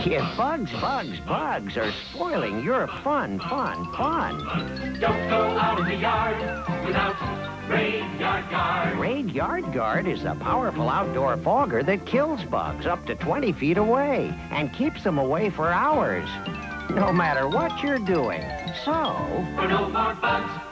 Bugs are spoiling your fun. Don't go out in the yard without Raid Yard Guard. Raid Yard Guard is a powerful outdoor fogger that kills bugs up to 20 feet away and keeps them away for hours, no matter what you're doing. So, for no more bugs,